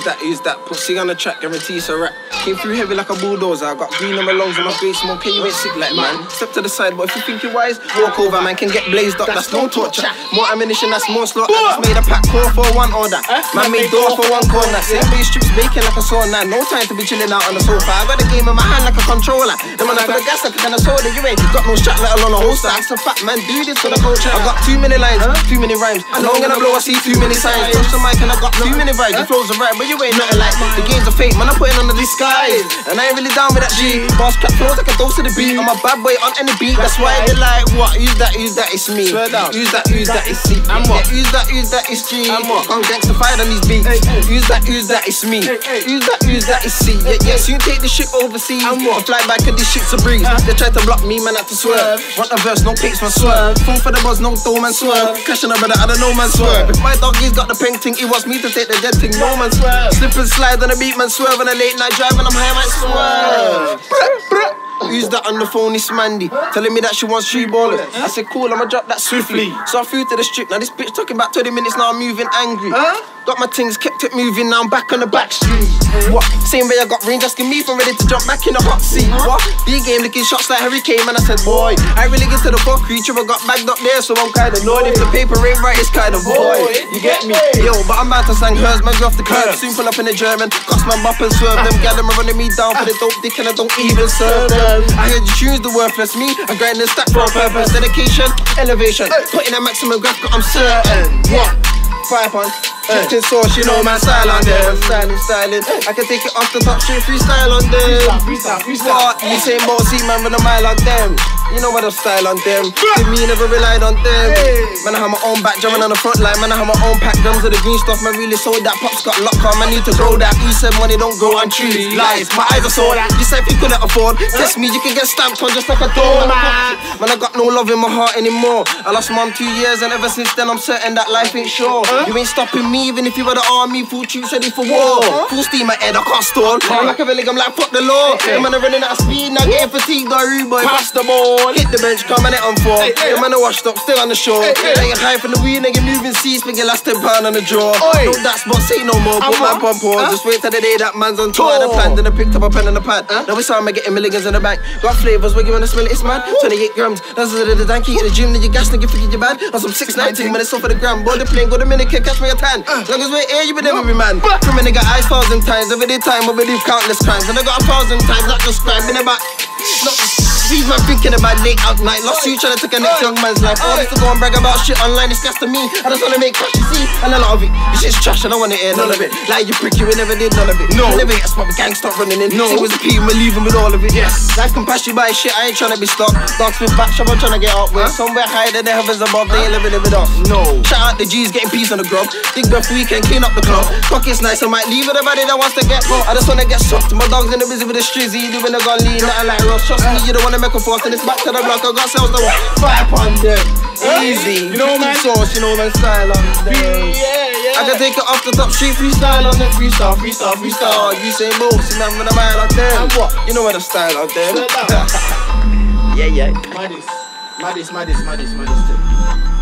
that. Pussy on the track, guarantee it's a rap. Came through heavy like a bulldozer. I got green on my lungs and my face smoke. Can you ain't sick like man? Step to the side, but if you think you're wise, walk over, man. Can get blazed up, that's no torture. More ammunition, that's more slaughter. I just made a pack call for one order. Man made door for one corner. Same base strips baking like a sauna. No time to be chilling out on the sofa. I got the game in my hand like a controller. Then when I put the gas like a kind of soda, you ain't got no strap, let alone a holster. That's a fat man, do this for the culture. I got too many lines, too many rhymes. I know I'm gonna blow, I see too many signs. Touch the mic and I got too many vibes. Your flows are right, but you ain't nothing like the games are fake, man. I'm putting on the disguise, and I ain't really down with that G. Boss cat flows like a dose of the beat. I'm a bad boy on any beat. That's why they like what? Use that, it's me. Use that, it's C. And what? Use that, it's G. And what? I'm gangstified on these beats. Use that, it's me. Use that, it's C. Yeah, soon take this shit overseas. And what? Fly back and this shit's a breeze. They try to block me, man, I have to swerve. Want a verse, no pics, man, swerve. Phone for the buzz, no dough, man, swerve. Crashing a brother, I don't know, man, swerve. If my dog, he's got the painting, he wants me to take the dead thing, no, man, swerve. Slip and slide on the beat, man, swerve. On a late night drive and I'm high, man, swerve. Who's that on the phone? It's Mandy, telling me that she wants 3 ballers. I said cool, I'ma drop that swiftly. So I flew to the strip, now this bitch talking about 20 minutes, now I'm moving angry. Got my things, kept it moving, now I'm back on the back street. What? Same way I got range, asking me if I'm ready to jump back in the hot seat. What? B-game licking shots like Harry Kane, man, I said boy, I really get to the fuck creature, I got bagged up there, so I'm kinda annoyed. If the paper ain't right, it's kinda void. You get me? Yo, but I'm about to sang hers, man, go off the curb. Soon pull up in the German, cost my bop and swerve. Them gal them are running me down for the dope dick and I don't even serve them. I heard you choose the worthless me, I'm grinding stack for a purpose. Dedication, elevation, putting a maximum graphic, I'm certain. What? 5 on chicken sauce, you know man, style on them. Styling. I can take it off the top, straight freestyle on them. What? You say bossy man, run a mile on them. You know what I'm style on them. Give me never relied on them. Man, I have my own back, jumping on the front line. Man, I have my own pack, drums of the green stuff. Man, really sold that. Pops got locked on, man, need to grow that. He said money don't grow on trees. Lies, my eyes are saw that. You said if you couldn't afford, test me, you can get stamped on just like a door. Man, I got no love in my heart anymore. I lost mom 2 years and ever since then I'm certain that life ain't sure. You ain't stopping me even if you were the army. Full troops ready for war. Full steam ahead, I can't stall. I'm like a villain, I'm like fuck the law. Man, I'm running out of speed, now getting fatigued, got rude boy. Pass the ball. Hit the bench, come and it on 4. The man I washed up, still on the shore. Nigga high from the weed, nigga moving seats, nigga last £10 on the draw. No that spot, say no more, put my pump on. Just wait till the day that man's on tour. The plan, then I picked up a pen and a pad. Now it's time I getting millions in the bank. Got flavors, where you wanna smell it, it's mad. 28 grams, that's the dank. Hit the gym, then you gas, nigga forget your bad. On some 619, man, it's all for the gram. Board the plane, go the minute, catch me a tan. Long as we're here, you will never be man. From a nigga eyes 1,000 times, every day time I believe countless crimes. And I got 1,000 times, not just crime, been about. These man thinking about late out night. Lost you trying to take a next young man's life. All this to go and brag about shit online, it's gas to me. I just wanna make cash, you see. And a lot of it, this shit's trash, I don't wanna hear none of it. Like you prick, you ain't never did none of it. No, never get a spot with gang stop running in. No, it was a P, we're leaving with all of it. Yes, life can pass you by shit, I ain't trying to be stopped. Dogs with back, I'm trying to get up with. Somewhere higher than the heavens above, they ain't living it off. No, shout out the G's, getting peace on the grub. Big breath weekend, clean up the club. Pockets nice, I might leave with everybody that wants to get raw. I just wanna get soft. My dogs in the busy with the strizzy, doing the gun lean, nothing like Ross. Trust me, you don't wanna make a force, and it's back to the block. I got sales to 5 on them. Easy, you know man, sauce, you know man, style on them. I can take it off the top, street freestyle on them. Freestyle. You say most, and I'm gonna mile on them. You know what the style on them. Yeah. Maddest.